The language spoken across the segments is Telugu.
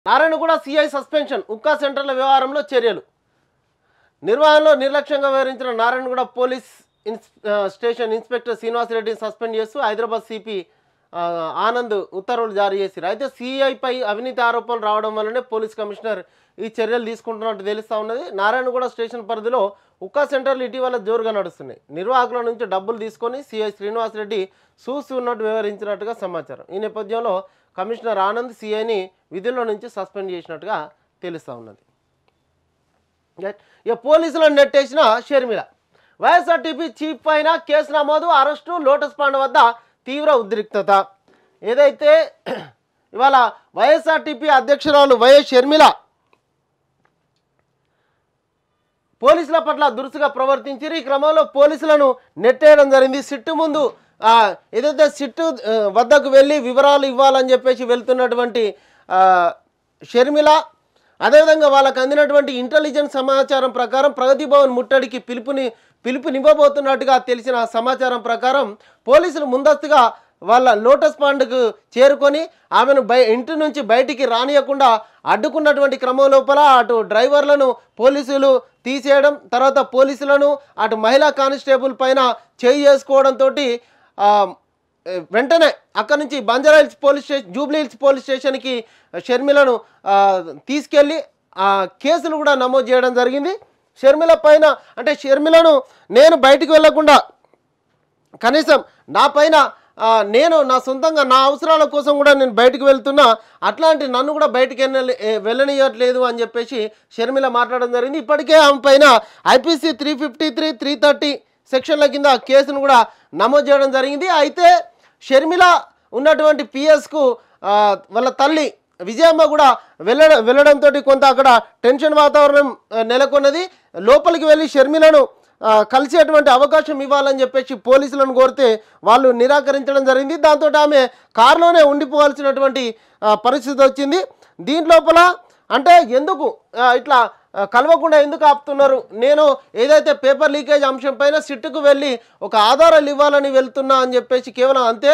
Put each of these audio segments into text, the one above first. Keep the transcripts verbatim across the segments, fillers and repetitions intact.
నారాయణగూడ సిఐ సస్పెన్షన్, ఉక్కా సెంటర్ల వ్యవహారంలో చర్యలు. నిర్వహణలో నిర్లక్ష్యంగా వ్యవహరించిన నారాయణగూడ పోలీస్ ఇన్స్ స్టేషన్ ఇన్స్పెక్టర్ శ్రీనివాసరెడ్డిని సస్పెండ్ చేస్తూ హైదరాబాద్ సిపి ఆనంద్ ఉత్తర్వులు జారీ చేశారు. అయితే సిఐపై అవినీతి ఆరోపణలు రావడం వల్లనే పోలీస్ కమిషనర్ ఈ చర్యలు తీసుకుంటున్నట్టు తెలుస్తూ ఉన్నది. నారాయణగూడ స్టేషన్ పరిధిలో ఉక్కా సెంటర్లు ఇటీవల జోరుగా నడుస్తున్నాయి. నిర్వాహకుల నుంచి డబ్బులు తీసుకొని సిఐ శ్రీనివాసరెడ్డి చూస్తున్నట్టు వ్యవహరించినట్టుగా సమాచారం. ఈ నేపథ్యంలో కమిషనర్ ఆనంద్ సిఐని విధుల్లో నుంచి సస్పెండ్ చేసినట్టుగా తెలుస్తూ ఉన్నది. ఇక పోలీసులను నెట్టేసిన షర్మిల. వైఎస్ఆర్టీపీ చీఫ్ పైన కేసు నమోదు, అరెస్టు, లోటస్ పాండ్ వద్ద తీవ్ర ఉద్రిక్తత. ఏదైతే ఇవాళ వైఎస్ఆర్టీపీ అధ్యక్షురాలు వైఎస్ షర్మిల పోలీసుల పట్ల దురుసుగా ప్రవర్తించారు. ఈ క్రమంలో పోలీసులను నెట్టేయడం జరిగింది. సిట్టు ముందు ఏదైతే సిట్టు వద్దకు వెళ్ళి వివరాలు ఇవ్వాలని చెప్పేసి వెళ్తున్నటువంటి షర్మిల, అదేవిధంగా వాళ్ళకు అందినటువంటి ఇంటెలిజెన్స్ సమాచారం ప్రకారం ప్రగతి భవన్ ముట్టడికి పిలుపుని పిలుపునివ్వబోతున్నట్టుగా తెలిసిన సమాచారం ప్రకారం పోలీసులు ముందస్తుగా వాళ్ళ లోటస్ పాండ్కు చేరుకొని ఆమెను బయ ఇంటి నుంచి బయటికి రానియకుండా అడ్డుకున్నటువంటి క్రమం లోపల అటు డ్రైవర్లను పోలీసులు తీసేయడం, తర్వాత పోలీసులను అటు మహిళా కానిస్టేబుల్ పైన చేయి చేసుకోవడంతో వెంటనే అక్కడి నుంచి Banjara Hills police station Jubilee Hills police స్టేషన్కి షర్మిలను తీసుకెళ్ళి కేసులు కూడా నమోదు చేయడం జరిగింది. షర్మిల పైన అంటే షర్మిలను నేను బయటికి వెళ్ళకుండా కనీసం నా పైన నేను నా సొంతంగా నా అవసరాల కోసం కూడా నేను బయటకు వెళ్తున్నా, అట్లాంటి నన్ను కూడా బయటికి వెళ్ళనియట్లేదు అని చెప్పేసి షర్మిల మాట్లాడడం జరిగింది. ఇప్పటికే ఆమె పైన IPC three fifty three three thirty సెక్షన్ల కింద కేసును కూడా నమోదు చేయడం జరిగింది. అయితే షర్మిల ఉన్నటువంటి పిఎస్కు వాళ్ళ తల్లి విజయమ్మ కూడా వెళ్ళడం వెళ్ళడంతో కొంత అక్కడ టెన్షన్ వాతావరణం నెలకొన్నది. లోపలికి వెళ్ళి షర్మిలను కలిసేటువంటి అవకాశం ఇవ్వాలని చెప్పేసి పోలీసులను కోరితే వాళ్ళు నిరాకరించడం జరిగింది. దాంతో ఆమె కారులోనే ఉండిపోవాల్సినటువంటి పరిస్థితి వచ్చింది. దీంట్లోపల అంటే ఎందుకు ఇట్లా కలవకుండా ఎందుకు ఆపుతున్నారు, నేను ఏదైతే పేపర్ లీకేజ్ అంశం పైన సిట్టుకు వెళ్ళి ఒక ఆధారాలు ఇవ్వాలని వెళ్తున్నా అని చెప్పేసి కేవలం అంతే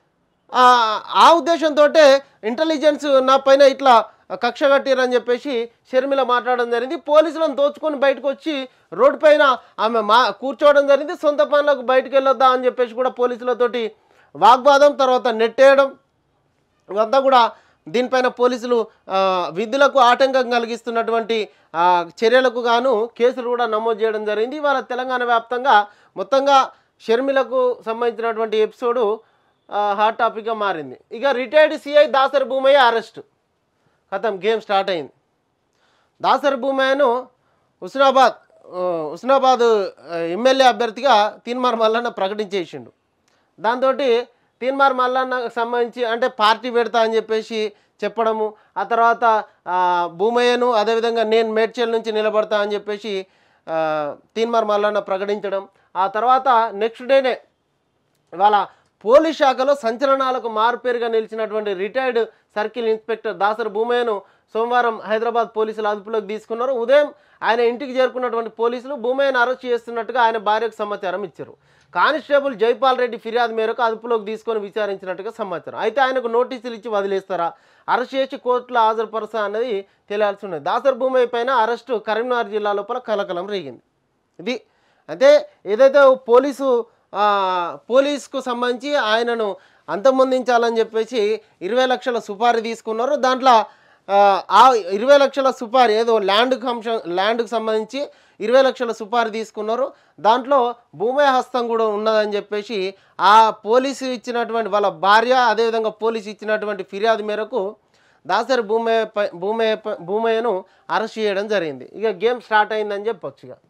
ఆ ఉద్దేశంతో ఇంటెలిజెన్స్ నా పైన ఇట్లా కక్ష కట్టిరని చెప్పేసి షర్మిల మాట్లాడడం జరిగింది. పోలీసులను దోచుకొని బయటకు వచ్చి రోడ్డు పైన ఆమె మా కూర్చోవడం జరిగింది. సొంత పనులకు బయటకు వెళ్ళొద్దా అని చెప్పేసి కూడా పోలీసులతోటి వాగ్వాదం, తర్వాత నెట్టేయడం ఇవంతా కూడా దీనిపైన పోలీసులు విధులకు ఆటంకం కలిగిస్తున్నటువంటి చర్యలకు గాను కేసులు కూడా నమోదు చేయడం జరిగింది. ఇవాళ తెలంగాణ వ్యాప్తంగా మొత్తంగా షర్మిలకు సంబంధించినటువంటి ఎపిసోడు హాట్ టాపిక్గా మారింది. ఇక retired CI Dasari Bhumayya arrest ఖతం, గేమ్ స్టార్ట్ అయింది. దాసరి భూమయ్యను హుస్నాబాద్ హుస్నాబాద్ ఎమ్మెల్యే అభ్యర్థిగా తీన్మార్ మల్లన్న ప్రకటించేసిండు. దాంతో తీన్మార్ మల్లన్నకు సంబంధించి అంటే పార్టీ పెడతా అని చెప్పేసి చెప్పడము, ఆ తర్వాత భూమయ్యను అదేవిధంగా నేను మేడ్చల్ నుంచి నిలబడతా అని చెప్పేసి తీన్మార్ మల్లన్న ప్రకటించడం, ఆ తర్వాత నెక్స్ట్ డేనే ఇవాళ పోలీస్ శాఖలో సంచలనాలకు మారుపేరుగా నిలిచినటువంటి రిటైర్డ్ సర్కిల్ ఇన్స్పెక్టర్ దాసరి భూమయ్యను సోమవారం హైదరాబాద్ పోలీసులు అదుపులోకి తీసుకున్నారు. ఉదయం ఆయన ఇంటికి చేరుకున్నటువంటి పోలీసులు భూమయ్యను అరెస్ట్ చేస్తున్నట్టుగా ఆయన భార్యకు సమాచారం ఇచ్చారు. కానిస్టేబుల్ జైపాల్ రెడ్డి ఫిర్యాదు మేరకు అదుపులోకి తీసుకొని విచారించినట్టుగా సమాచారం. అయితే ఆయనకు నోటీసులు ఇచ్చి వదిలేస్తారా, అరెస్ట్ చేసి కోర్టులో హాజరుపరచా అన్నది తెలియాల్సి ఉన్నది. దాసరి భూమయ్య పైన అరెస్టు కరీంనగర్ జిల్లా లోపల కలకలం రేగింది. ఇది అయితే ఏదైతే పోలీసు పోలీసుకు సంబంధించి ఆయనను అంతమొందించాలని చెప్పేసి ఇరవై లక్షల సుపారీ తీసుకున్నారు. దాంట్లో ఆ ఇరవై లక్షల సుపారీ ఏదో ల్యాండ్కు అంశం ల్యాండ్కు సంబంధించి ఇరవై లక్షల సుపారీ తీసుకున్నారు. దాంట్లో భూమయ్య హస్తం కూడా ఉన్నదని చెప్పేసి ఆ పోలీసు ఇచ్చినటువంటి వాళ్ళ భార్య అదేవిధంగా పోలీసు ఇచ్చినటువంటి ఫిర్యాదు మేరకు దాసరి భూమయ్య భూమయ్య భూమయ్యను అరెస్ట్ చేయడం జరిగింది. ఇక గేమ్ స్టార్ట్ అయిందని చెప్పొచ్చు. ఇక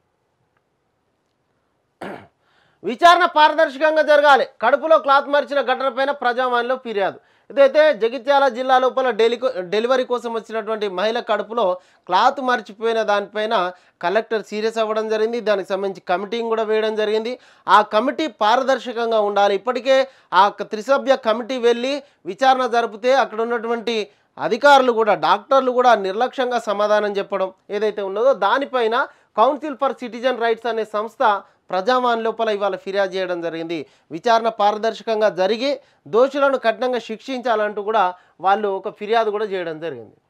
విచారణ పారదర్శకంగా జరగాలి, కడుపులో క్లాత్ మరిచిన ఘటనపైన ప్రజావాణిలో ఫిర్యాదు. ఇదైతే జగిత్యాల జిల్లా లోపల డెలి డెలివరీ కోసం వచ్చినటువంటి మహిళ కడుపులో క్లాత్ మర్చిపోయిన దానిపైన కలెక్టర్ సీరియస్ అవ్వడం జరిగింది. దానికి సంబంధించి కమిటీని కూడా వేయడం జరిగింది. ఆ కమిటీ పారదర్శకంగా ఉండాలి. ఇప్పటికే ఆ త్రిసభ్య కమిటీ వెళ్ళి విచారణ జరిపితే అక్కడ ఉన్నటువంటి అధికారులు కూడా డాక్టర్లు కూడా నిర్లక్ష్యంగా సమాధానం చెప్పడం ఏదైతే ఉన్నదో దానిపైన కౌన్సిల్ ఫర్ సిటిజన్ రైట్స్ అనే సంస్థ ప్రజావాణి లోపల ఇవాళ ఫిర్యాదు చేయడం జరిగింది. విచారణ పారదర్శకంగా జరిగి దోషులను కఠినంగా శిక్షించాలంటూ కూడా వాళ్ళు ఒక ఫిర్యాదు కూడా చేయడం జరిగింది.